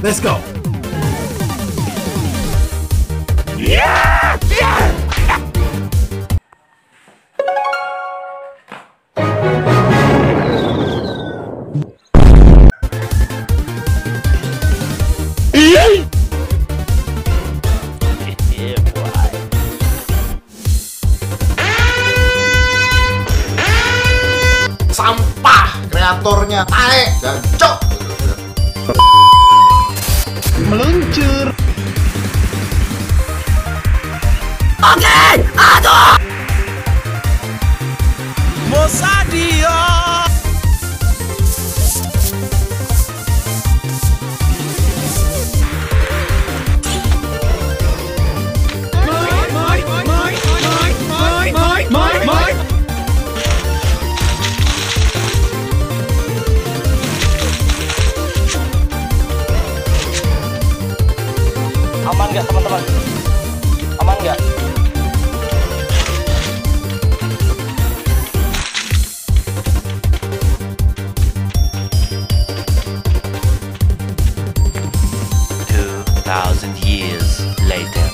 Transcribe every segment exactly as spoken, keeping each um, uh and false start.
Let's go. Yeah! Yeah! Sampah kreatornya tae dan cok Meluncur. Oke, aduh. Mosadio. Aman nggak teman-teman? Aman nggak? Two thousand years later.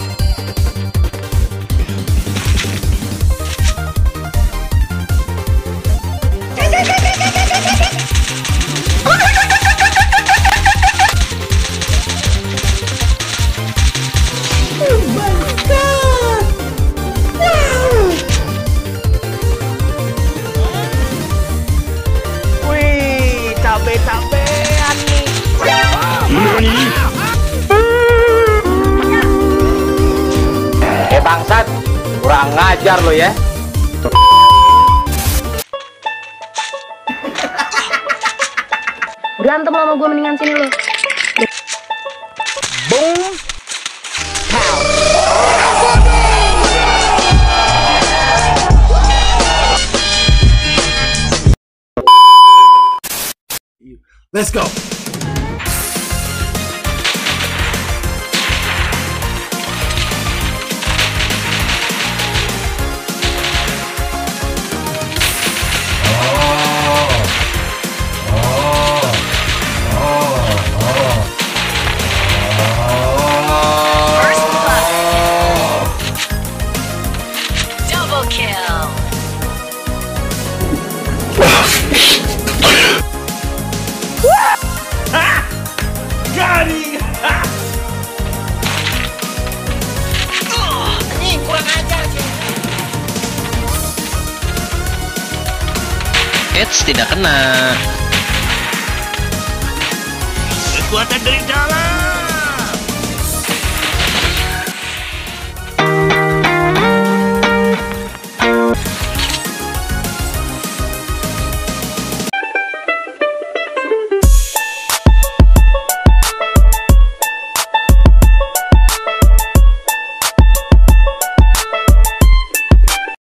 Cabe-cabean nih. Eh bangsat, kurang ngajar lo ya. Berantem sama gue mendingan sini lo. Boom. Let's go. Double kill. Garing. Ini kurang ajar sih. Eits, tidak kena. Kekuatan dari dalam.